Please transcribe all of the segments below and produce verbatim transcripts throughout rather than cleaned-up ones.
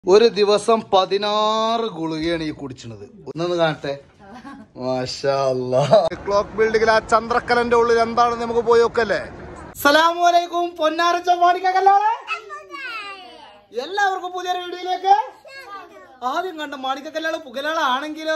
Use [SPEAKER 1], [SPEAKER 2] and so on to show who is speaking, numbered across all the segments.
[SPEAKER 1] ഒരു ദിവസം പതിനാറ് ഗുളികയാണ് ഈ കുടിച്ചത്. ഒന്നൊന്ന് കാണട്ടെ. മാഷാ അല്ലാഹ്. ക്ലോക്ക് ബിൽഡിംഗിൽ ആ ചന്ദ്രക്കലന്റെ ഉള്ളിൽ എന്താണെന്ന് നമുക്ക് പോയി നോക്കല്ലേ. അസ്സലാമു അലൈക്കും പൊന്നാരച്ച മാണിക്കല്ലാളെ. എല്ലാവർക്കും പുതിയൊരു വീഡിയോയിലേക്ക് ആദ്യം കണ്ട മാണിക്കല്ലാള് പുകലാളാണെങ്കിലോ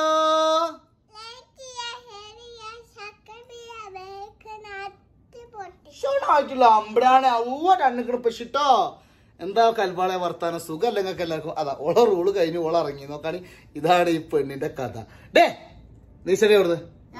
[SPEAKER 1] ായിട്ടുള്ള അമ്പടാണ് ഔവ കണ്ണിക്കണ പശിട്ടോ. എന്താ കൽവാളെ വർത്താനം സുഖം അല്ലെങ്കിൽ എല്ലാവർക്കും. അതാ ഓള റൂള് കഴിഞ്ഞ് ഓള ഇറങ്ങി നോക്കാണ്. ഇതാണ് ഈ പെണ്ണിന്റെ കഥ. ഡേ നീ ശരി അവിടുന്ന്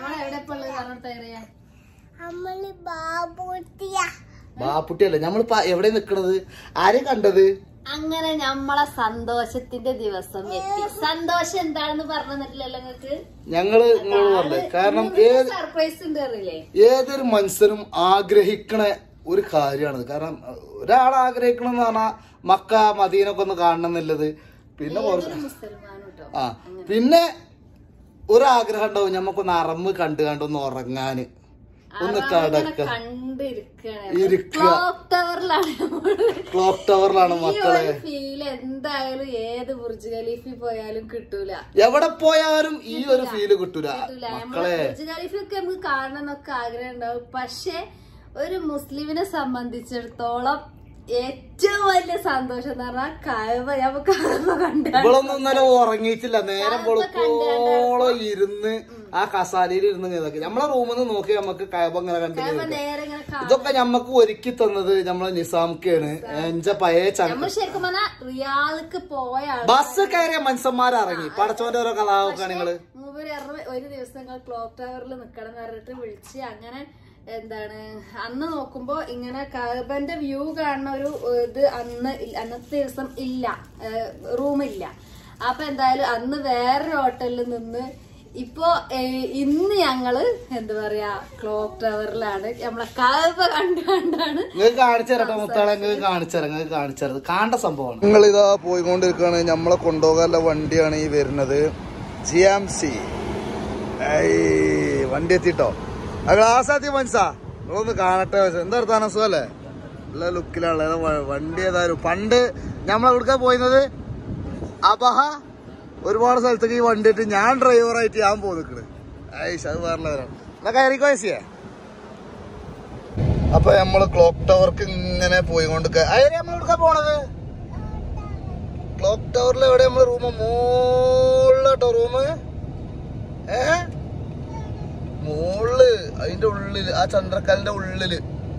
[SPEAKER 1] ബാപ്പുട്ടിയല്ലേ നമ്മളിപ്പോ എവിടെ നിക്കണത്? ആരെ കണ്ടത്?
[SPEAKER 2] അങ്ങനെ നമ്മളെ സന്തോഷത്തിന്റെ ദിവസം എത്തി. സന്തോഷം എന്താണെന്ന് പറഞ്ഞിട്ടില്ലല്ലോ നിങ്ങക്ക്?
[SPEAKER 1] ഞങ്ങള് നിങ്ങളോട് പറഞ്ഞത് കാരണം ഏത്
[SPEAKER 2] സർപ്രൈസ് ഉണ്ട് അറിയില്ലേ?
[SPEAKER 1] ഏതൊരു മനുഷ്യനും ആഗ്രഹിക്കണ ഒരു കാര്യമാണ്. കാരണം ഒരാൾ ആഗ്രഹിക്കണമെന്ന് പറഞ്ഞാൽ മക്ക മദീനൊക്കെ ഒന്ന് കാണണം എന്നുള്ളത്. പിന്നെ ആ പിന്നെ ഒരാഗ്രഹം ഉണ്ടാവും ഞമ്മക്കൊന്ന് അറമ്പ് കണ്ടു കണ്ടൊന്ന് ഉറങ്ങാന്, ഒന്ന് കടക്ക ഇരിക്കുക. ക്ലോക്ക് ടവറിലാണ് മക്കളെ.
[SPEAKER 2] ഫീല് എന്തായാലും ഏത് ബുർജ് ഖലീഫിൽ പോയാലും കിട്ടൂല.
[SPEAKER 1] എവിടെ പോയാലും ഈ ഒരു ഫീല് കിട്ടൂല മക്കളെ.
[SPEAKER 2] ബുർജ് ഖലീഫൊക്കെ നമുക്ക് കാണണം എന്നൊക്കെ ആഗ്രഹം ഉണ്ടാവും. പക്ഷെ ഒരു മുസ്ലിമിനെ സംബന്ധിച്ചിടത്തോളം ഏറ്റവും വലിയ സന്തോഷം എന്ന് പറഞ്ഞാൽ കഅബ. നമുക്ക് കഅബ കണ്ടു.
[SPEAKER 1] ഇവളൊന്നും ഇന്നലെ ഉറങ്ങിയിട്ടില്ല. നേരം പൊളുക്കോളം ഇരുന്ന് ആ കസാലയിൽ ഇരുന്ന് ഇതൊക്കെ നമ്മളെ റൂമിൽ നിന്ന് നോക്കി നമുക്ക് കഅബ ഇങ്ങനെ കണ്ടു. ഇതൊക്കെ ഞമ്മക്ക് ഒരുക്കി തന്നത് നമ്മളെ നിസാംക്കാണ്. എന്റെ പഴയ
[SPEAKER 2] ശരിക്കും പറഞ്ഞാൽ റിയാൾക്ക് പോയ
[SPEAKER 1] ബസ് കയറിയ മനുഷ്യന്മാരിറങ്ങി. പടച്ചോന്റെ ഓരോ കലാവൊക്കെ നിങ്ങള്
[SPEAKER 2] ഒരു ദിവസം ഞങ്ങൾ ക്ലോക്ക് ടവറിൽ നിക്കണം എന്ന് പറഞ്ഞിട്ട് വിളിച്ച് അങ്ങനെ എന്താണ് അന്ന് നോക്കുമ്പോ ഇങ്ങനെ കഅബന്റെ വ്യൂ കാണുന്ന ഒരു ഇത് അന്ന് അന്നത്തെ ദിവസം ഇല്ല, റൂമില്ല. അപ്പൊ എന്തായാലും അന്ന് വേറൊരു ഹോട്ടലിൽ നിന്ന് ഇപ്പൊ ഇന്ന് ഞങ്ങള് എന്താ പറയാ ക്ലോക്ക് ടവറിലാണ്. നമ്മളെ കഅബ കണ്ടു കണ്ടാണ്.
[SPEAKER 1] നിങ്ങൾക്ക് കാണിച്ചേരട്ടെ മുത്താളെ, നിങ്ങൾക്ക് കാണിച്ചേരാം. നിങ്ങൾക്ക് കാണിച്ചത് കാണേണ്ട സംഭവമാണ്. നിങ്ങൾ ഇതാ പോയിക്കൊണ്ടിരിക്കുകയാണ്. നമ്മളെ കൊണ്ടുപോകാനുള്ള വണ്ടിയാണ് ഈ വരുന്നത്. ജി എം സി വണ്ടി എത്തിട്ടോ. ആ ഗ്ലാസ് എത്തി മനസ്സാ ഒന്ന് കാണട്ടെ. എന്താ വർത്താനം സുഖല്ലേ? നല്ല ലുക്കിലുള്ള വണ്ടി. ഏതായാലും പണ്ട് നമ്മളെവിടുക്കാ പോയിരുന്നത് അബഹ ഒരുപാട് സ്ഥലത്തേക്ക് ഈ വണ്ടി ഇട്ട് ഞാൻ ഡ്രൈവറായിട്ട് ഞാൻ പോയി നിൽക്കണ്. ഐഷ് അത് വേറെവരാണ്. എന്നാ കയറിക്കോ ഏസിയെ. അപ്പൊ നമ്മള് ക്ലോക്ക് ടവർക്ക് ഇങ്ങനെ പോയിക്കൊണ്ട് നമ്മളെവിടുക്കാ പോണത്? ക്ലോക്ക് ടവറിൽ എവിടെ നമ്മള് റൂമ്? മോളിലോട്ടോ റൂമ്. ഏ മോളില് അതിന്റെ ഉള്ളില് ആ ചന്ദ്രക്കലിന്റെ ഉള്ളില്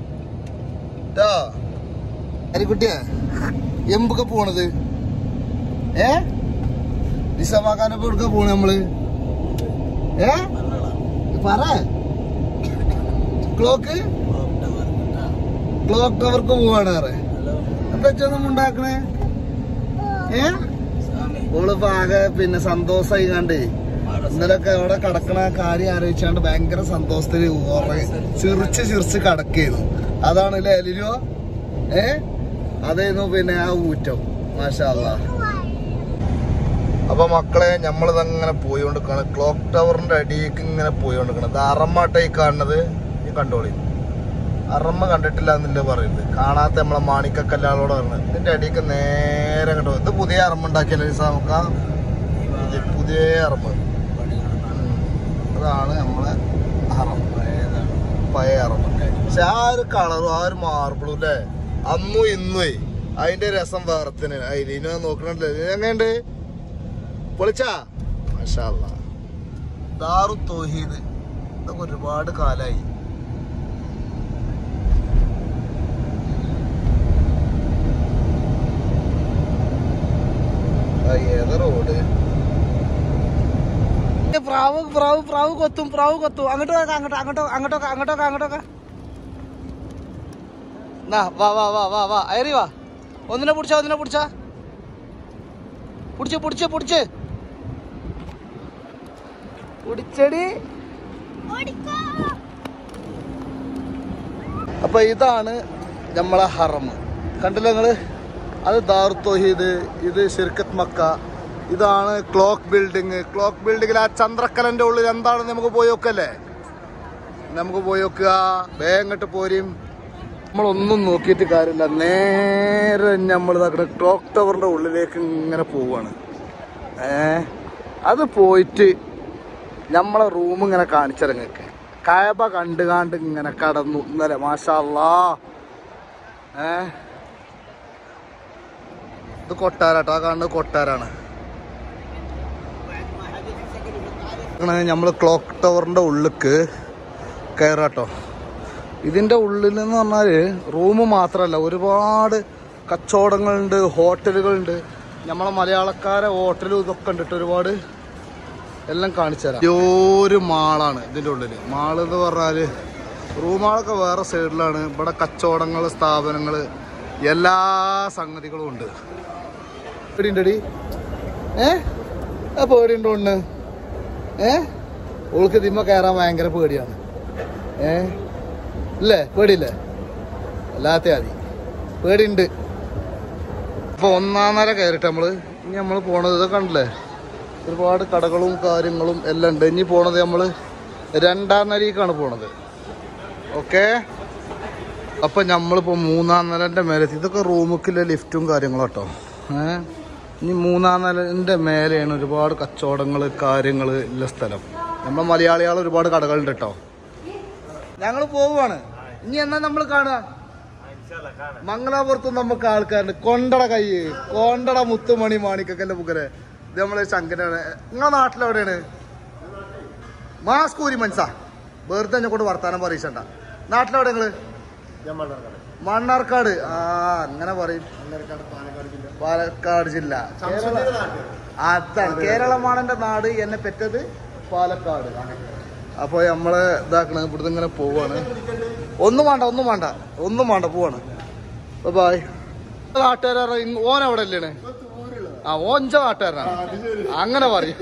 [SPEAKER 1] അരിക്കുട്ടിയെ എമ്പൊക്കെ പോണത്. ഏ നിസമാക്കാനൊക്കെ എടുക്ക പോണ നമ്മള്. ഏ പറ ക്ലോക്ക് ക്ലോക്ക് ടവർക്ക് പോവാണ്. വേറെ എന്തൊന്നും ഉണ്ടാക്കണേ? ഏ ഓളിപ്പോ ആകെ പിന്നെ സന്തോഷമായി കണ്ടേ. ഇന്നലൊക്കെ അവിടെ കിടക്കണ കാര്യം ആലോചിച്ചാണ്ട് ഭയങ്കര സന്തോഷത്തില് ചിറിച്ച് ചിറിച്ച് കിടക്കുന്നു. അതാണല്ലേ അലിനോ? ഏ അതായിരുന്നു പിന്നെ ആ ഊറ്റം. മാഷാ അല്ലാഹ്. അപ്പൊ മക്കളെ നമ്മളിതങ്ങനെ പോയിക്കൊണ്ടിരിക്കാണ്. ക്ലോക്ക് ടവറിന്റെ അടിയേക്ക് ഇങ്ങനെ പോയിക്കൊണ്ടിരിക്കണം. ഇത് അറമ്മാട്ടായി കാണുന്നത്. ഈ കണ്ടോളി, അറമ്മ കണ്ടിട്ടില്ല എന്നല്ലേ പറയുന്നത്. കാണാത്ത നമ്മളെ മാണിക്കല്ലാളോട് പറഞ്ഞത്. ഇതിന്റെ അടിയൊക്കെ നേരെ കണ്ടോ. ഇത് പുതിയ അറമ്മ ഉണ്ടാക്കിയല്ലേ നമുക്ക്? പുതിയ അറമ്മ. അതാണ് നമ്മളെ അറം, പഴയ അറം. പക്ഷെ ആ ഒരു കളറും ആ ഒരു മാർബിളും അല്ലേ അന്നും ഇന്നുവേ അതിന്റെ രസം വേറത്തിന്. അതിന് നോക്കണല്ലേ എങ്ങനെയുണ്ട്? പൊളിച്ചാ മാഷാ അല്ലാഹ്. ദാറു തൗഹീദ് ഇതൊക്കെ ഒരുപാട് കാലായി. ഏതാ റോഡ്? പ്രാവ് പ്രാവ് പ്രാവ് കൊത്തും പ്രാവ് കൊത്തും. അങ്ങോട്ടോ അങ്ങോട്ടോ അങ്ങോട്ടോ അങ്ങോട്ടൊക്കെ അങ്ങോട്ടൊക്കെ അങ്ങോട്ടൊക്കെ വാ വാ വാ വാ വാ അയറി വാ. ഒന്നിനെ പിടിച്ചാ ഒന്നിനെ പിടിച്ചാ പിടിച്ച് പിടിച്ച് പിടിച്ച് പിടിച്ചടി. അപ്പൊ ഇതാണ് നമ്മളെ ഹറം. കണ്ടില്ല നിങ്ങള്? അത് ദാറു തൗഹീദ്, ഇത് ശിർക്കത്ത് മക്ക, ഇതാണ് ക്ലോക്ക് ബിൽഡിങ്. ക്ലോക്ക് ബിൽഡിങ്ങിൽ ആ ചന്ദ്രക്കലന്റെ ഉള്ളിൽ എന്താണെന്ന് നമുക്ക് പോയി നോക്കല്ലേ? നമുക്ക് പോയി നോക്കുക. വേഗം ഇങ്ങോട്ട് പോരും. നമ്മളൊന്നും നോക്കിയിട്ട് കാര്യമില്ല, നേരെ നമ്മൾ ഇതാക്കുന്ന ക്ലോക്ക് ടവറിന്റെ ഉള്ളിലേക്ക് ഇങ്ങനെ പോവാണ്. ഏ അത് പോയിട്ട് നമ്മളെ റൂം ഇങ്ങനെ കാണിച്ചിറങ്ങക്ക്. കഅബ കണ്ട് കാണ്ട് ഇങ്ങനെ കടന്നു ഇന്നലെ. മാഷാ അല്ലാ. ഏ ഇത് കൊട്ടാരാട്ടോ, ആ കാണുന്നത് കൊട്ടാരാണ്. നമ്മൾ ക്ലോക്ക് ടവറിന്റെ ഉള്ളിക്ക് കയറാട്ടോ. ഇതിന്റെ ഉള്ളിൽ എന്ന് പറഞ്ഞാല് റൂം മാത്രമല്ല, ഒരുപാട് കച്ചവടങ്ങളുണ്ട്, ഹോട്ടലുകളുണ്ട്. നമ്മളെ മലയാളക്കാരെ ഹോട്ടലും ഇതൊക്കെ ഉണ്ട്, ഒരുപാട് എല്ലാം കാണിച്ചു തരാം. ഒരു മാളാണ് ഇതിൻ്റെ ഉള്ളില്. മാള് എന്ന് പറഞ്ഞാല് റൂമുകളൊക്കെ വേറെ സൈഡിലാണ്. ഇവിടെ കച്ചവടങ്ങൾ, സ്ഥാപനങ്ങൾ, എല്ലാ സംഗതികളും ഉണ്ട്. പേടിയുണ്ടടി? ഏ ആ പേടിയുണ്ടോ? ഉണ്ട്. ഏ ഓൾക്ക് ഇതിമ്മ കയറാൻ ഭയങ്കര പേടിയാണ്. ഏ ഇല്ലേ? പേടിയില്ലേ? അല്ലാത്ത മതി, പേടിയുണ്ട്. അപ്പൊ ഒന്നാം നേരം കയറിട്ട് നമ്മള് ഇനി നമ്മള് പോണത് ഇതൊക്കെ കണ്ടില്ലേ, ഒരുപാട് കടകളും കാര്യങ്ങളും എല്ലാം ഉണ്ട്. ഇനി പോണത് നമ്മള് രണ്ടാം നിലയിലേക്കാണ് പോണത്. ഓക്കെ, അപ്പൊ നമ്മളിപ്പോ മൂന്നാം നിലന്റെ മേലെത്തി. ഇതൊക്കെ റൂമിലെ ലിഫ്റ്റും കാര്യങ്ങളും കേട്ടോ. ഏഹ് ഇനി മൂന്നാം നിലന്റെ മേലെയാണ് ഒരുപാട് കച്ചവടങ്ങള് കാര്യങ്ങള് ഉള്ള സ്ഥലം. നമ്മളെ മലയാളികൾ ഒരുപാട് കടകളുണ്ട് കേട്ടോ. ഞങ്ങൾ പോവുകയാണ്. ഇനി എന്നാ നമ്മൾ കാണുക? മംഗലാപുരത്തും നമുക്ക് ആൾക്കാരുണ്ട്. കൊണ്ടട കൈ, കൊണ്ടട മുത്തുമണി മാണിക്കല്ലേ മുഖരെ. ഇത് നമ്മളെ ശങ്കരാണ്. നിങ്ങളെ നാട്ടിലെവിടെയാണ്? മാസ്കൂരി മനസ്സാ, വെറുതെ എന്നെ കൊണ്ട് വർത്താനം പറയിച്ചണ്ട. നാട്ടിലെവിടെ നിങ്ങള്? മണ്ണാർക്കാട്. ആ അങ്ങനെ പറയും. പാലക്കാട് ജില്ല. അതാണ് കേരളമാണെന്റെ നാട്. എന്നെ പെറ്റത് പാലക്കാട്. അപ്പൊ നമ്മള് ഇതാക്കണ ഇവിടുന്ന് ഇങ്ങനെ പോവാണ്. ഒന്നും വേണ്ട, ഒന്നും വേണ്ട, ഒന്നും വേണ്ട, പോവാണ്. ബായ്. നാട്ടുകാര ഓൻ എവിടെ അല്ലേണ്? ആ ഓഞ്ച നാട്ടുകാരനാണ്, അങ്ങനെ പറയും.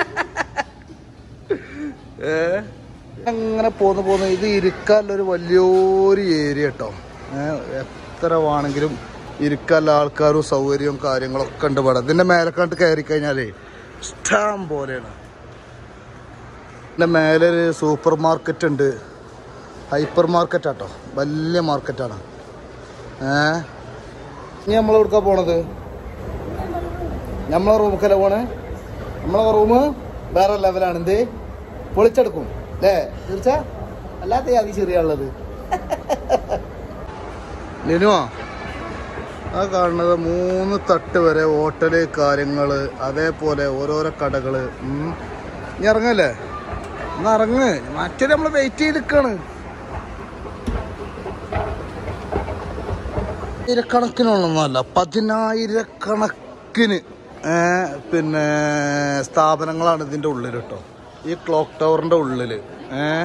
[SPEAKER 1] ഏ അങ്ങനെ പോന്ന് പോന്ന്. ഇത് ഇരിക്കാനുള്ളൊരു വലിയൊരു ഏരിയ കേട്ടോ. ഏഹ് എത്ര വേണമെങ്കിലും ഇരിക്കാനുള്ള ആൾക്കാരും സൗകര്യവും കാര്യങ്ങളൊക്കെ ഉണ്ട് ഇവിടെ. ഇതിന്റെ മേലക്കാണ്ട് കയറി കഴിഞ്ഞാലേ ഇഷ്ടം പോലെയാണ്. ഇതിന്റെ മേലെ ഒരു സൂപ്പർ മാർക്കറ്റ് ഉണ്ട്, ഹൈപ്പർ മാർക്കറ്റ് ആട്ടോ, വലിയ മാർക്കറ്റാണ്. ഏഹ് ഇനി നമ്മൾ എവിടുക്കാ പോണത്? നമ്മളെ റൂമൊക്കെ പോണേ. നമ്മളെ റൂം വേറെ ലെവലാണ്. എന്ത് പൊളിച്ചെടുക്കും അല്ലേ തീർച്ച? അല്ലാത്ത അതി ചെറിയുള്ളത്. ലിനുവാ ആ കാണുന്നത് മൂന്ന് തട്ട് വരെ ഹോട്ടല് കാര്യങ്ങള്, അതേപോലെ ഓരോരോ കടകള്. ഇനി ഇറങ്ങല്ലേ? ഒന്ന് ഇറങ്ങ്. മറ്റേ നമ്മള് വെയിറ്റ് ചെയ്ത് നിൽക്കാണ്. ആയിരക്കണക്കിനുള്ളൊന്നുമല്ല, പതിനായിരക്കണക്കിന് പിന്നെ സ്ഥാപനങ്ങളാണ് ഇതിന്റെ ഉള്ളിൽ കേട്ടോ, ഈ ക്ലോക്ക് ടവറിന്റെ ഉള്ളില്. ഏഹ്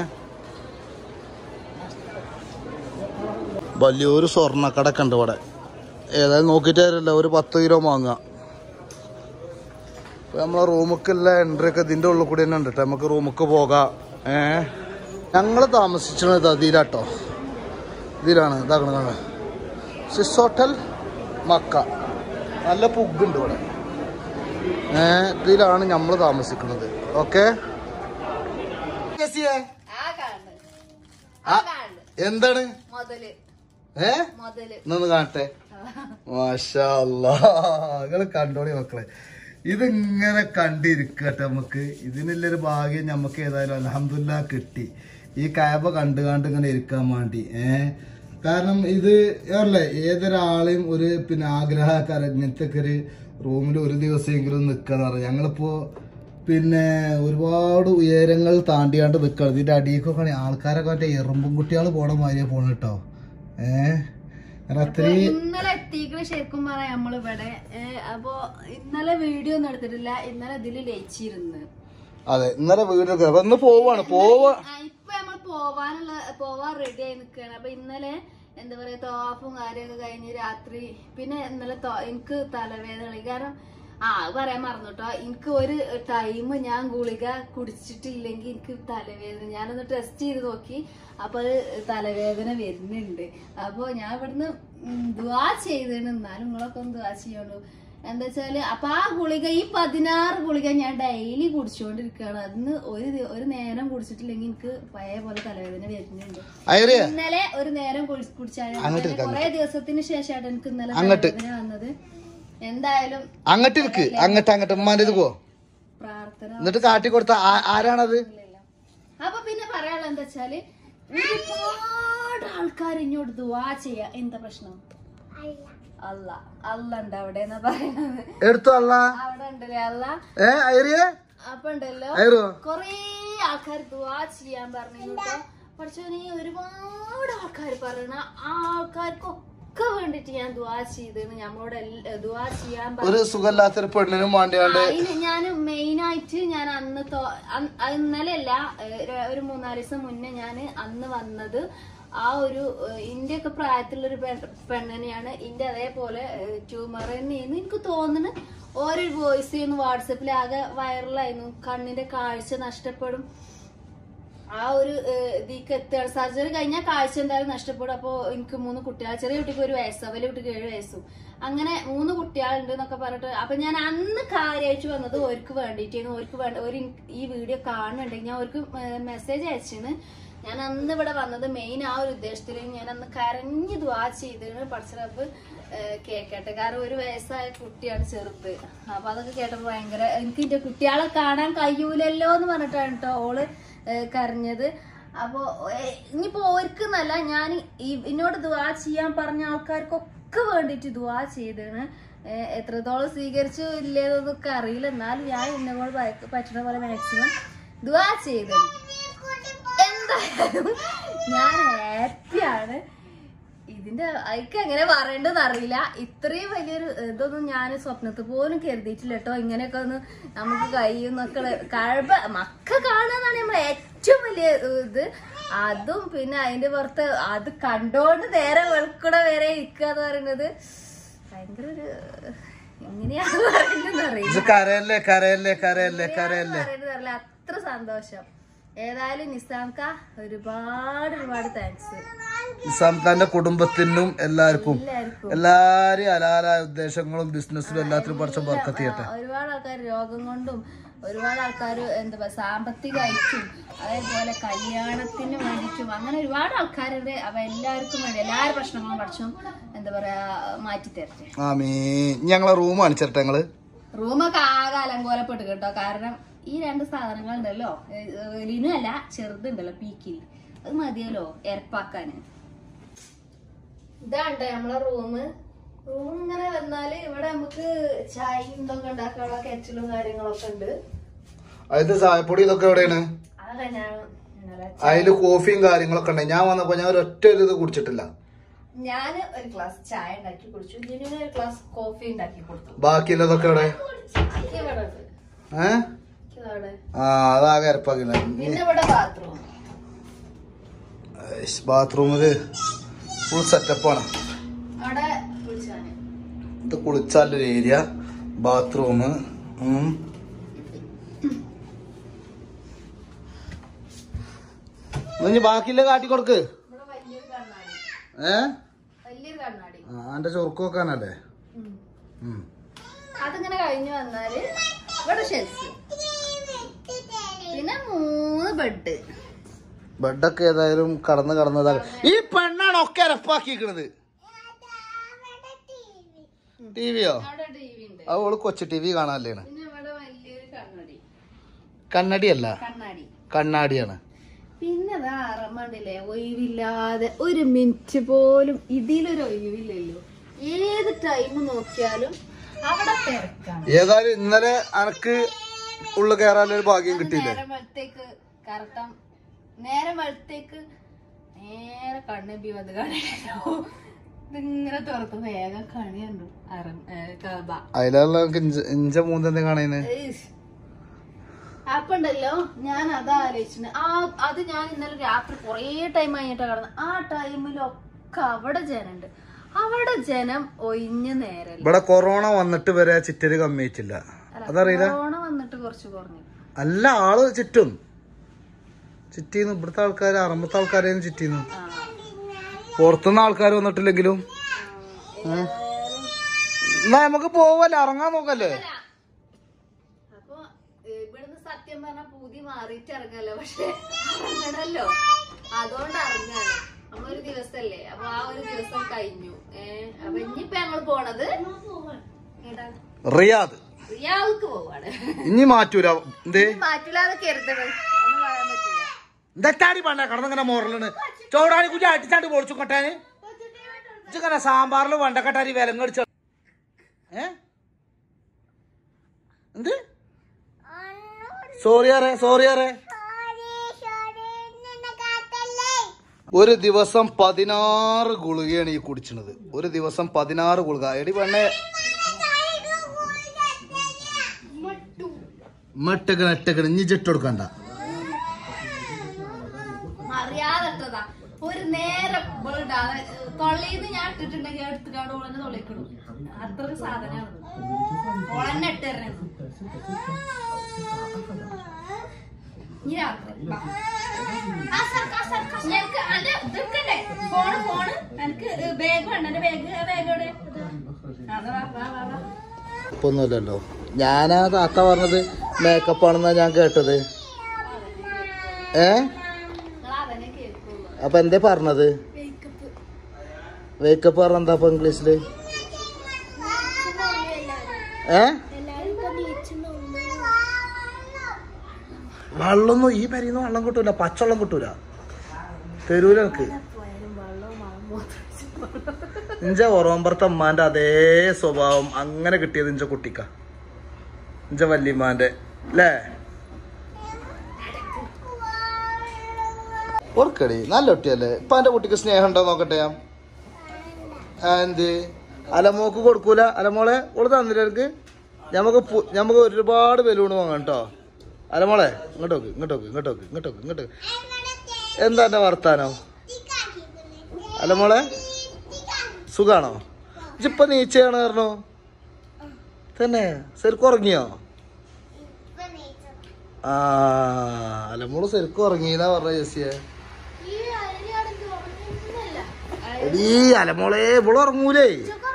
[SPEAKER 1] വലിയൊരു സ്വർണ്ണക്കടക്ക് ഉണ്ട് ഇവിടെ. ഏതായാലും നോക്കിയിട്ട് കാര്യമില്ല, ഒരു പത്ത് കിലോ വാങ്ങാം. ഇപ്പൊ നമ്മളെ റൂമൊക്കെയുള്ള എൻട്രി ഒക്കെ ഇതിന്റെ ഉള്ളിൽ കൂടി തന്നെ ഉണ്ട് കേട്ടോ. നമുക്ക് റൂമൊക്കെ പോകാം. ഏഹ് ഞങ്ങള് താമസിച്ചത് അതിലാട്ടോ, ഇതിലാണ്. ഇതാക്കണ സിസ് ഹോട്ടൽ മക്ക. നല്ല പുഗുണ്ട് ഇവിടെ. ഏഹ് ഇതിലാണ് നമ്മൾ താമസിക്കുന്നത്. ഓക്കെ, എന്താണ് ഏ എന്നൊന്ന് കാണട്ടെ. മാഷാ അല്ലാഹ്, നിങ്ങള് കണ്ടോളി മക്കളെ. ഇതിങ്ങനെ കണ്ടിരിക്കട്ടെ. നമുക്ക് ഇതിനുള്ളൊരു ഭാഗ്യം നമുക്ക് ഏതായാലും അൽഹംദുലില്ലാഹ് കിട്ടി. ഈ കഅബ കണ്ടു കണ്ട് ഇങ്ങനെ ഇരിക്കാൻ വേണ്ടി. ഏഹ് കാരണം ഇത് അല്ലേ ഏതൊരാളെയും ഒരു പിന്നെ ആഗ്രഹക്കാരൻ ഇങ്ങനത്തെ ഒരു റൂമിൽ ഒരു ദിവസമെങ്കിലും നിൽക്കാന്ന് പറയാം. ഞങ്ങളിപ്പോ പിന്നെ ഒരുപാട് ഉയരങ്ങൾ താണ്ടിയാണ്ട് നിൽക്കണം. ഇതിന്റെ അടിയിലൊക്കെ ആൾക്കാരൊക്കെ മറ്റേ എറുമ്പും കുട്ടികൾ പോണ മാതിരിയാ പോണ കേട്ടോ. ഏഹ്
[SPEAKER 2] ഇന്നലെ എത്തിക്കണ ശരിക്കും പറയാം നമ്മളിവിടെ. അപ്പൊ ഇന്നലെ വീഡിയോ ഒന്നും എടുത്തിട്ടില്ല. ഇന്നലെ ഇതില് ലയിച്ചിരുന്ന്.
[SPEAKER 1] അതെ, ഇന്നലെ വീഡിയോ ഒന്ന് പോവാണ്. പോവാ
[SPEAKER 2] ഇപ്പൊ നമ്മൾ പോവാനുള്ള പോവാൻ റെഡി ആയി നിക്കാണ്. അപ്പൊ ഇന്നലെ എന്താ പറയാ തോഫും കാര്യമൊക്കെ കഴിഞ്ഞ് രാത്രി പിന്നെ ഇന്നലെ എനിക്ക് തലവേദന. കാരണം ആ പറയാൻ മറന്നു കേട്ടോ, എനിക്ക് ഒരു ടൈം ഞാൻ ഗുളിക കുടിച്ചിട്ടില്ലെങ്കിൽ എനിക്ക് തലവേദന. ഞാനൊന്ന് ടെസ്റ്റ് ചെയ്ത് നോക്കി, അപ്പൊ അത് തലവേദന വരുന്നുണ്ട്. അപ്പൊ ഞാൻ ഇവിടുന്ന് ദുആ ചെയ്തേണ്. എന്നാലും നിങ്ങളൊക്കെ ഒന്ന് ദുആ ചെയ്യോളൂ. എന്താ വെച്ചാല് അപ്പൊ ആ ഗുളിക ഈ പതിനാറ് ഗുളിക ഞാൻ ഡെയിലി കുടിച്ചുകൊണ്ടിരിക്കുകയാണ്. അതിന് ഒരു ഒരു നേരം കുടിച്ചിട്ടില്ലെങ്കിൽ എനിക്ക് പഴയ പോലെ തലവേദന വരുന്നുണ്ട്. ഇന്നലെ ഒരു നേരം കുടിച്ചാൽ കുറെ ദിവസത്തിന് ശേഷമാണ് എനിക്ക് ഇന്നലെ തലവേദന വന്നത്. എന്തായാലും
[SPEAKER 1] അങ്ങോട്ട് അങ്ങോട്ട് അങ്ങോട്ട് ഉമ്മാന്റെ പോ
[SPEAKER 2] പ്രാർത്ഥന
[SPEAKER 1] എന്നിട്ട് കാട്ടി കൊടുത്ത ആരാണത്?
[SPEAKER 2] അപ്പൊ പിന്നെ പറയാനുള്ള എന്താ വെച്ചാല് ഒരുപാട് ആൾക്കാർ ഇങ്ങോട്ട് ദുആ ചെയ്യാ. എന്താ പ്രശ്നം? അല്ല അല്ല ഉണ്ട് അവിടെ എന്നാ പറയുന്നത്. എടുത്തു അല്ല അവിടെ ഉണ്ടല്ലേ അല്ല. അപ്പൊ ഉണ്ടല്ലോ കൊറേ ആൾക്കാർ ദുആ ചെയ്യാൻ പറഞ്ഞു. പക്ഷേ ഒരുപാട് ആൾക്കാർ പറയണ ആ ആൾക്കാർക്കൊക്കെ വേണ്ടിട്ട് ഞാൻ ദുആ ചെയ്തെന്ന് നമ്മളോട് ദുആ ചെയ്യാൻ പറഞ്ഞു. ഞാൻ മെയിൻ ആയിട്ട് ഞാൻ അന്ന് ഇന്നലെ അല്ല ഒരു മൂന്നാല് ദിവസം മുന്നേ ഞാൻ അന്ന് വന്നത് ആ ഒരു ഇന്ത്യയൊക്കെ പ്രായത്തിലുള്ളൊരു പെണ്ണിനെയാണ്. ഇന്റെ അതേപോലെ ട്യൂമർ തന്നെയായിരുന്നു എനിക്ക് തോന്നുന്നു. ഓരോ വോയിസ് ചെയ്യുന്നു വാട്സപ്പിൽ ആകെ വൈറലായിരുന്നു. കണ്ണിന്റെ കാഴ്ച നഷ്ടപ്പെടും ആ ഒരു ഇതിക്ക് എത്തുകയാണ്. സർജറി കഴിഞ്ഞാൽ കാഴ്ച എന്തായാലും നഷ്ടപ്പെടും. അപ്പൊ എനിക്ക് മൂന്ന് കുട്ടികൾ, ചെറിയ കുട്ടിക്ക് ഒരു വയസ്സോ വലിയ കുട്ടിക്ക് ഏഴ് വയസ്സും, അങ്ങനെ മൂന്ന് കുട്ടികളുണ്ട് എന്നൊക്കെ പറഞ്ഞിട്ട്. അപ്പൊ ഞാൻ അന്ന് കാര്യമായിട്ട് വന്നത് ഓർക്ക് വേണ്ടിയിട്ടായിരുന്നു. ഓർക്ക് വേണ്ട ഒരു ഈ വീഡിയോ കാണുന്നുണ്ടെങ്കിൽ ഞാൻ അവർക്ക് മെസ്സേജ് അയച്ചാണ്. ഞാൻ അന്ന് ഇവിടെ വന്നത് മെയിൻ ആ ഒരു ഉദ്ദേശത്തിൽ. ഞാൻ അന്ന് കരഞ്ഞു ദുആ ചെയ്തിരുന്നു പടച്ചറബ് കേക്കട്ടെ. കാരണം ഒരു വയസ്സായ കുട്ടിയാണ് ചെറുത്. അപ്പൊ അതൊക്കെ കേട്ടപ്പോ ഭയങ്കര എനിക്ക് എന്റെ കുട്ടികളെ കാണാൻ കഴിയൂലല്ലോ എന്ന് പറഞ്ഞിട്ടാണ് കേട്ടോ ഓള് കരഞ്ഞത്. അപ്പൊ ഇനിയിപ്പോ ഓർക്കെന്നല്ല, ഞാൻ എന്നോട് ദുആ ചെയ്യാൻ പറഞ്ഞ ആൾക്കാർക്കൊക്കെ വേണ്ടിട്ട് ദുആ ചെയ്താണ്. എത്രത്തോളം സ്വീകരിച്ചു ഇല്ലേന്നൊക്കെ അറിയില്ല. എന്നാലും ഞാൻ എന്നെ കൊണ്ട് പറ്റുന്ന പോലെ മാക്സിമം ദുആ ചെയ്തു. എന്തായാലും ഞാൻ ഹാപ്പിയാണ്. ഇതിന്റെ അയക്ക് എങ്ങനെ പറയേണ്ടതെന്ന് അറിയില്ല. ഇത്രയും വലിയൊരു ഇതൊന്നും ഞാൻ സ്വപ്നത്തിൽ പോലും കരുതിയിട്ടില്ല കേട്ടോ. ഇങ്ങനെയൊക്കെ ഒന്ന് നമുക്ക് കഴിയുന്നൊക്കെ കഴിവ് മക്ക കാണാന്നാണ് നമ്മൾ ഏറ്റവും വലിയ ഇത്. അതും പിന്നെ അതിന്റെ പുറത്ത് അത് കണ്ടോണ്ട് നേരെ വെളുക്കൂടെ വരെ ഇരിക്കുക എന്ന് പറയുന്നത് ഭയങ്കര ഒരു എങ്ങനെയാണ് പറയുന്നത് അറിയില്ല. അത്ര സന്തോഷം. ഏതായാലും നിസാംക ഒരുപാട് ഒരുപാട് താങ്ക്സ്.
[SPEAKER 1] നിസാംഖാന്റെ കുടുംബത്തിനും എല്ലാവർക്കും എല്ലാരും അലാലായ ഉദ്ദേശങ്ങളും ബിസിനസ്സിലും എല്ലാത്തിനും പഠിച്ച ബർക്കത്ത് ചെയ്യട്ടെ.
[SPEAKER 2] ഒരുപാട് ആൾക്കാർ രോഗം കൊണ്ടും ഒരുപാട് ആൾക്കാർ എന്താ പറയുക സാമ്പത്തികമായിട്ടും അതേപോലെ കല്യാണത്തിന് വേണ്ടിയിട്ടും അങ്ങനെ ഒരുപാട് ആൾക്കാരുണ്ട്. അപ്പൊ എല്ലാവർക്കും വേണ്ടി എല്ലാവരും പ്രശ്നങ്ങളും പഠിച്ചും എന്താ പറയാ മാറ്റി തരട്ടെ.
[SPEAKER 1] ഞങ്ങളെ റൂം കാണിച്ചിട്ടെ. ഞങ്ങള്
[SPEAKER 2] റൂമൊക്കെ ആകെ അലങ്കോലപ്പെട്ട് കേട്ടോ. കാരണം ഈ രണ്ട് സാധനങ്ങൾ ഉണ്ടല്ലോ, ലിനു അല്ല ചെറുതുണ്ടല്ലോ പീക്കിൽ, അത് മതിയല്ലോ എരപ്പാക്കാന്. ഇതാണ്ട് നമ്മളെ റൂമ്. റൂം ഇങ്ങനെ വന്നാല് ഇവിടെ നമുക്ക് ചായ ഇതൊക്കെ ഉണ്ടാക്കാനുള്ള കെറ്റിലും കാര്യങ്ങളൊക്കെ ഉണ്ട്.
[SPEAKER 1] അതിന്റെ ചായപ്പൊടി ഇതൊക്കെ എവിടെയാണ്?
[SPEAKER 2] അതൊക്കെ ഞാൻ
[SPEAKER 1] അതില് കോഫിയും കാര്യങ്ങളൊക്കെ ഉണ്ട്. ഞാൻ വന്നപ്പോ ഞാൻ ഒരൊറ്റ ഒരു ഇത് കുടിച്ചിട്ടില്ല.
[SPEAKER 2] ഞാൻ ഒരു ഗ്ലാസ് ചായ ഉണ്ടാക്കി കുടിച്ചു. ലിനുവിന് ഒരു ഗ്ലാസ് കോഫി ഉണ്ടാക്കി കൊടുത്തു.
[SPEAKER 1] ബാക്കിയുള്ളതൊക്കെ എവിടെ? ഏഹ് ആ അതാകെ അരപ്പാക്കില്ല. ബാത്റൂമില് ഫുൾ സെറ്റപ്പാണ്. ഇത് കുളിച്ചാലൊരു ഏരിയ, ബാത്റൂം. ബാക്കിയുള്ള കാട്ടി കൊടുക്ക്. ഏ എന്റെ ചൊറുക്ക് വെക്കാനല്ലേ?
[SPEAKER 2] അതിങ്ങനെ കഴിഞ്ഞു വന്നാല് ഇവിടെ ഷെൽഫ്, പിന്നെ മൂന്ന് ബെഡ്.
[SPEAKER 1] ബെഡൊക്കെ ഏതായാലും കടന്ന് കടന്നതാണ്. ഈ പെണ്ണാണ് ഒക്കെ അരപ്പാക്കിയിരിക്കണത്. ടിവിയോ? അവള് കൊച്ചു ടി വി കാണാല്ലേ? കണ്ണടിയല്ല, കണ്ണാടിയാണ്.
[SPEAKER 2] പിന്നെ അറമണ്ടില്ലേ ഒഴിവില്ലാതെ ഒരു മിനിറ്റ് പോലും ഇതിലൊരു ഒഴിവില്ലല്ലോ. ഏത് ടൈം നോക്കിയാലും അവിടെ തിരക്കാണ്.
[SPEAKER 1] ഏതായാലും ഇന്നലെ അനക്ക് ഉള്ളു കയറാനൊരു ഭാഗ്യം കിട്ടിയില്ലേ?
[SPEAKER 2] നേരം വെളുത്തേക്ക് കറക്കം നേരം വെളുത്തേക്ക് നേരെ കണ്ണബി വന്ന് കാണല്ലോ. ഇതിങ്ങനെ തുറത്ത് വേഗം കണിയുണ്ടു.
[SPEAKER 1] അതിലുള്ള ഇഞ്ച മൂന്നെന്താ കാണുന്നത്?
[SPEAKER 2] അപ്പൊ ഉണ്ടല്ലോ ഞാൻ അതാ ആലോചിച്ചു. ആ അത് ഞാൻ ഇന്നലെ രാത്രി കൊറേ ടൈം കഴിഞ്ഞിട്ടാ കിടന്നത്. ആ ടൈമിലൊക്കെ അവിടെ ജനുണ്ട്. അവിടെ ജനം ഒഴിഞ്ഞ നേരം.
[SPEAKER 1] ഇവിടെ കൊറോണ വന്നിട്ട് വരെ ചിറ്റര് കമ്മിയിട്ടില്ല. അതറിയില്ല.
[SPEAKER 2] കൊറോണ വന്നിട്ട് കുറച്ച് കുറഞ്ഞു.
[SPEAKER 1] അല്ല ആള് ചുറ്റും ചുറ്റിന്ന്. ഇവിടുത്തെ ആൾക്കാര് അറുപത്തെ ആൾക്കാരെയും ചുറ്റിന്ന്. പുറത്തുനിന്ന് ആൾക്കാർ വന്നിട്ടില്ലെങ്കിലും എന്നാ നമുക്ക് പോവല്ലേ, ഇറങ്ങാൻ നോക്കല്ലേ.
[SPEAKER 2] അപ്പൊ ഇവിടുന്ന് സത്യം പറഞ്ഞ പൂതി മാറിയിട്ട് ഇറങ്ങല്ലോ, പക്ഷെ ഇറങ്ങണല്ലോ, അതുകൊണ്ട് ഇറങ്ങാണ്. നമ്മളൊരു ദിവസല്ലേ, അപ്പൊ ആ ഒരു ദിവസം കഴിഞ്ഞു. ഏഹ് അപ്പൊ ഇനിയിപ്പോ ഞങ്ങൾ പോണത്
[SPEAKER 1] റിയാദ്
[SPEAKER 2] റിയാദ് പോവാണ്.
[SPEAKER 1] ഇനി മാറ്റൂല,
[SPEAKER 2] മാറ്റൂലാതെ കരുതണത് ഒന്നും പറയാൻ പറ്റില്ല.
[SPEAKER 1] എന്താടി പണ്ട കടന്നിങ്ങനെ മോറലാണ് ചോടാണി കുറ്റി അടിച്ചാണ്ട് പൊളിച്ചു കട്ടാന് ഇങ്ങനെ സാമ്പാറില് വണ്ടക്കട്ടാരി വിലങ്ങടിച്ച ഏ എന്ത് സോറി അറേ സോറി അറേ. ഒരു ദിവസം പതിനാറ് ഗുളികയാണ് ഈ കുടിച്ചത്. ഒരു ദിവസം പതിനാറ് ഗുളിക. എടി പെണ്ണെ മട്ടക്കണ എട്ടക്കണ ഇനി ജെട്ട് കൊടുക്കണ്ട.
[SPEAKER 2] അറിയാതെട്ടതാ ഒരു നേരം തൊള്ളിന്ന് ഞാൻ ഇട്ടിട്ടുണ്ടെങ്കിൽ എടുത്തുകാട് ഓളന്നെ തൊള്ളിക്കിടും. അത്രക്ക് സാധനമാണ് ഓളന്നെ ഇട്ടേരണ. ഫോണ് ഫോണ് എനിക്ക് ബാഗ് വേണ്ട. എന്റെ ബാഗ് ബാഗ് എവിടെ?
[SPEAKER 1] ഒന്നുമില്ലല്ലോ. ഞാനാ താത്ത പറഞ്ഞത് മേക്കപ്പ് ആണെന്നാ ഞാൻ കേട്ടത്. ഏ അപ്പൊ എന്തേ പറഞ്ഞത്? മേക്കപ്പ് പറഞ്ഞ എന്താ ഇപ്പൊ ഇംഗ്ലീഷില്? ഏ വെള്ളമൊന്നും ഈ പരിന്ന് വെള്ളം കിട്ടൂല, പച്ചവെള്ളം കിട്ടൂല, തരൂല എനിക്ക്. ഇഞ്ച ഓറോമ്പറത്തെ അമ്മാന്റെ അതേ സ്വഭാവം അങ്ങനെ കിട്ടിയത് ഇഞ്ച കുട്ടിക്ക, ഇഞ്ച വല്യമ്മാന്റെ അല്ലേ? ഓർക്കടി നല്ല കുട്ടിയല്ലേ. ഇപ്പൊ എന്റെ കുട്ടിക്ക് സ്നേഹം ഉണ്ടോ നോക്കട്ടെ ഞാൻ. എന്ത് അലമോക്ക് കൊടുക്കൂല? അലമോളെ ഓള് തന്നില്ല എനിക്ക്. ഞമ്മക്ക് ഞമ്മക്ക് ഒരുപാട് ബലൂണ് വാങ്ങാം കേട്ടോ. അലമോളെ ഇങ്ങോട്ട് നോക്ക്, ഇങ്ങോട്ട് നോക്ക്, ഇങ്ങോട്ട് നോക്ക്, ഇങ്ങോട്ട് നോക്ക്, ഇങ്ങോട്ട്. എന്താ എന്റെ വർത്താനോ? അലമോളെ സുഖാണോ? ഇപ്പൊ നീച്ചയാണ് പറഞ്ഞോ തന്നെ? ശരിക്കും ഉറങ്ങിയോ? ആ അലമോള് ശരിക്കും ഉറങ്ങിയെന്നാ പറഞ്ഞ ജെസ്സിയെ. എടീ അലമോളെ ഇവള് ഉറങ്ങൂലേ.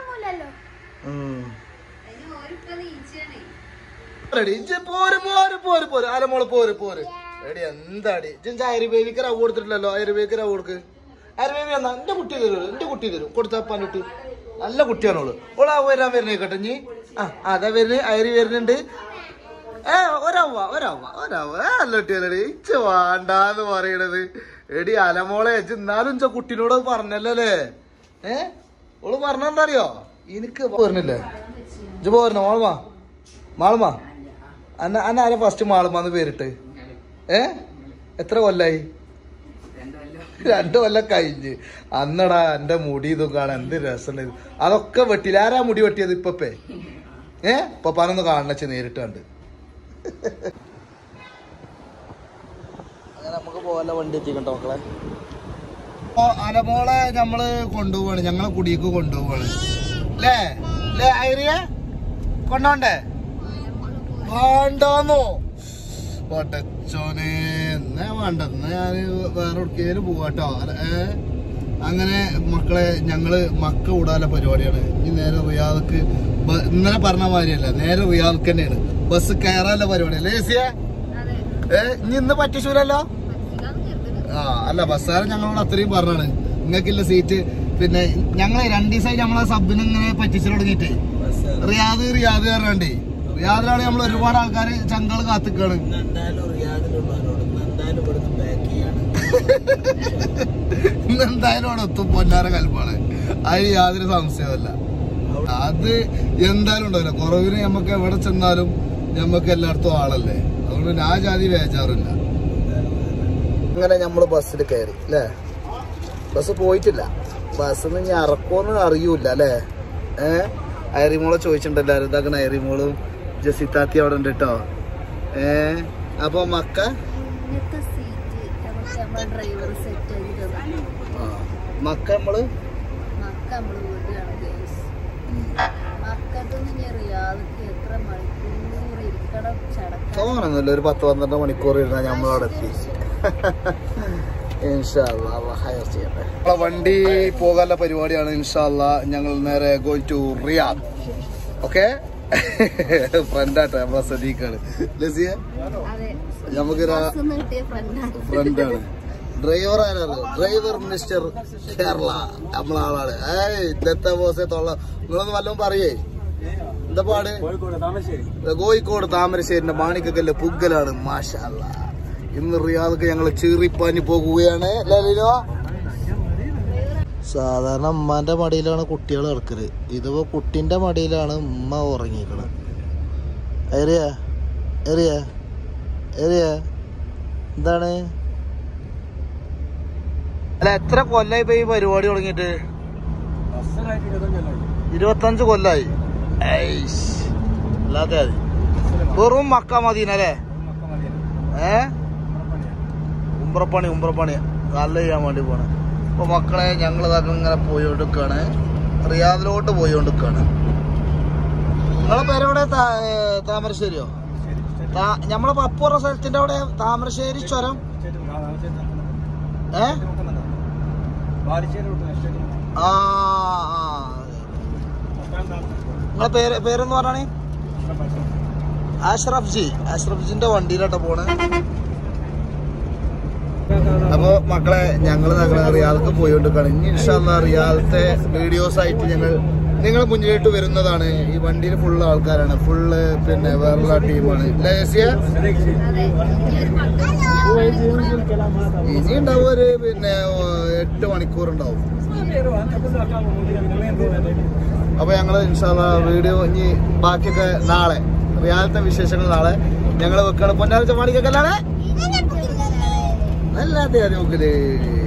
[SPEAKER 1] പോര് പോര് പോര് പോര് അലമോള് പോര് പോര്. എടി എന്താടി ആയുർവേദിക്ക് റവ് കൊടുത്തിട്ടില്ലല്ലോ? ആയുർവേദിക്ക് റവ് കൊടുക്ക്. ആയുർവേദി എന്നാ എന്റെ കുട്ടി തരും, എന്റെ കുട്ടി തരും കൊടുത്തപ്പാനിട്ട്. നല്ല കുട്ടിയാണോള്. ഓളാ വരാൻ വരുന്നേ കേട്ടോ നീ. ആ അതാ വരുന്നേ, അയറി വരുന്നുണ്ട്. ഏ ഒരവ്വ ഒരവ്വ ഒരവ്വ നല്ല കുട്ടിയല്ലേ ഇച്ച വേണ്ടാന്ന് പറയണത്. എടി അലമോളെ എന്നാലും ഇച്ച കുട്ടീനോട് പറഞ്ഞല്ലോ അല്ലേ? ഏ ഓള് പറഞ്ഞെന്താ അറിയോ? എനിക്ക് പോരുന്നില്ലേ ഇജ്ജ് പോരുന്നോ? മാളുമാ മാളുമാ അന്ന അന്ന ആരെ ഫസ്റ്റ് മാളുമാന്ന് പേരിട്ട്? ഏ എത്ര കൊല്ലായി? രണ്ടു കൊല്ലം കഴിഞ്ഞ്. അന്നടാ എന്റെ മുടി ഇതും കാണാൻ എന്ത് രസമുണ്ട്. അതൊക്കെ വെട്ടില്ല. ആരാ മുടി വെട്ടിയത്? ഇപ്പേ ഏ പപ്പാനൊന്ന് കാണണച്ച് നേരിട്ട് കണ്ട്. അങ്ങനെ നമുക്ക് പോകാനുള്ള വണ്ടി എത്തിക്കട്ടോ മക്കളെ. അലമോളെ നമ്മള് കൊണ്ടുപോവാണ്, ഞങ്ങളെ കുടിക്ക് കൊണ്ടുപോവാണ് അല്ലേ? അല്ലേ ഐറിയ? കൊണ്ടോണ്ടേ? വേണ്ടോന്നോ? പടച്ചോനെ എന്നാ വേണ്ട, എന്നാ ഞാന് വേറെ എവിടേലും പോവാട്ടോ. ഏ അങ്ങനെ മക്കളെ ഞങ്ങള് മക്ക വിടാനുള്ള പരിപാടിയാണ്. ഇനി നേരെ റിയാദക്ക് ഇന്നലെ പറഞ്ഞ മാതിരിയല്ല, നേരെ റിയാദക്ക് തന്നെയാണ് ബസ് കയറാനുള്ള പരിപാടി അല്ലേ ചേച്ചിയെ? ഏ ഇനി ഇന്ന് പറ്റിച്ചൂലല്ലോ? ആ അല്ല ബസ്സുകാരൻ ഞങ്ങളോട് അത്രയും പറഞ്ഞാണ് നിങ്ങൾക്കില്ല സീറ്റ്. പിന്നെ ഞങ്ങള് രണ്ടു ദിവസമായിട്ട് നമ്മളെ സബിന് ഇങ്ങനെ പറ്റിച്ചു തുടങ്ങിയിട്ടേ റിയാദ് റിയാദ് കയറാണ്ടേ. റിയാദിലാണ് നമ്മൾ ഒരുപാട് ആൾക്കാര് ചങ്കള് കാത്തിക്കാണ്. ഇന്നെന്തായാലും അവിടെ എത്തും പൊന്നാര കൽപ്പാണ്, അതിന് യാതൊരു സംശയമല്ല. അത് എന്തായാലും ഉണ്ടാവില്ല. കുറവിന് ഞമ്മക്ക് എവിടെ ചെന്നാലും ഞമ്മക്ക് എല്ലായിടത്തും ആളല്ലേ, അതുകൊണ്ട് ആ ജാതി വേചാറില്ല. അങ്ങനെ നമ്മള് ബസ്സിൽ കയറി അല്ലേ? ബസ് പോയിട്ടില്ല. ബസ്സിന്ന് ഇനി ഇറക്കുമെന്ന് അറിയൂല അല്ലേ? ഏഹ് ഐറിമോളെ ചോദിച്ചിട്ടുണ്ടല്ലോ ഇതാക്കണ ഐറിമോളും ജസിത്താത്തി അവിടെ ഉണ്ട് കേട്ടോ. ഏ അപ്പൊ മക്ക മക്ക നമ്മള് തോന്നുന്നില്ല ഒരു പത്ത് പന്ത്രണ്ട് മണിക്കൂർ ഇരുന്നാ നമ്മളവിടെ എത്തി. ഇൻഷാ അല്ലാഹ് ഹയർ ചെയ്യട്ടെ. നമ്മളെ വണ്ടി പോകാനുള്ള പരിപാടിയാണ്. ഇൻഷാ അല്ലാഹ് ഞങ്ങൾ നേരെ ഗോയിങ് ടു റിയാദ്. ഓക്കെ ഫ്രണ്ടാട്ടെ നമ്മളെ സദീഖാണ് ലസിയ നമുക്ക് ഫ്രണ്ടാണ് ഡ്രൈവർ ആരാണ് ഡ്രൈവർ മിസ്റ്റർ കേരള നമ്മളാളാണ് ഏയ് ഇന്നത്തെ ബോസെ തൊള്ള നിങ്ങളൊന്ന് വല്ലതും പറയേ എന്താ പാട് കോഴിക്കോട് താമരശ്ശേരിന്റെ മാണിക്കക്കല്ല് പുggലാണ് മാഷാ അല്ലാഹ് ഇന്ന് റിയാദൊക്കെ ഞങ്ങള് ചീറിപ്പാഞ്ഞു പോകുകയാണ് ലലിനോ സാധാരണ ഉമ്മാന്റെ മടിയിലാണ് കുട്ടികൾ കിടക്കല് ഇതിപ്പോ കുട്ടിന്റെ മടിയിലാണ് ഉമ്മ ഉറങ്ങിക്കണത് ഏറിയ ഏറിയ ഏറിയ എന്താണ് അല്ല എത്ര കൊല്ലായി ഇപ്പൊ ഈ പരിപാടി തുടങ്ങിയിട്ട് ഇരുപത്തഞ്ച് കൊല്ലായി അല്ലാതെ അത് വെറും മക്ക മദീന അല്ലേ ഏ ഉംറപ്പണി ഉംറപ്പണി നല്ല ചെയ്യാൻ വേണ്ടി പോണേ അപ്പൊ മക്കളെ ഞങ്ങളിതൊക്കെ ഇങ്ങനെ പോയിക്കൊണ്ടിരിക്കാണ് റിയാദിലോട്ട് പോയിക്കൊണ്ടിരിക്കാണ് നിങ്ങളെ പേരെവിടെ താമരശ്ശേരിയോ നമ്മളെ പപ്പുറ സ്ഥലത്തിന്റെ അവിടെ താമരശ്ശേരി ചുരം ഏ ആ നിങ്ങളെ പേര് പേരെന്ന് പറഞ്ഞാണ് അഷ്റഫ് ജി അഷ്റഫ് ജിന്റെ വണ്ടിയിലോട്ടാ പോണേ അപ്പൊ മക്കളെ ഞങ്ങള് റിയാദൊക്കെ പോയിക്കൊണ്ടിരിക്കാണ് ഇനി ഇൻഷാ അല്ലാഹ് റിയാദത്തെ വീഡിയോസ് ആയിട്ട് ഞങ്ങൾ നിങ്ങൾ മുന്നിലോട്ട് വരുന്നതാണ് ഈ വണ്ടിയിൽ ഫുള്ള് ആൾക്കാരാണ് ഫുള്ള് പിന്നെ വേറെയുള്ള ടീമാണ് ഇനി ഉണ്ടാവും ഒരു പിന്നെ എട്ട് മണിക്കൂർ ഉണ്ടാവും അപ്പൊ ഞങ്ങള് ഇൻഷാ അല്ലാഹ് വീഡിയോ ഇനി ബാക്കിയൊക്കെ നാളെ റിയാദത്തെ വിശേഷങ്ങൾ നാളെ ഞങ്ങള് വെക്കാണ് പൊന്നാര ചമാണിക്കൊക്കെ അല്ലാതെ അല്ലാതെ നോക്കല്